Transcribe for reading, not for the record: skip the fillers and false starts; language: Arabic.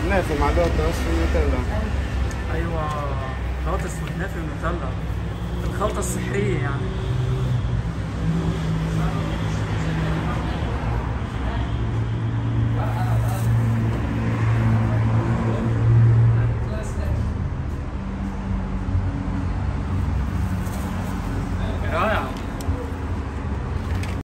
كنافه مع لوتس ونوتيلا. ايوه، بطاطس والكنافه والنوتيلا، الخلطه السحريه يعني.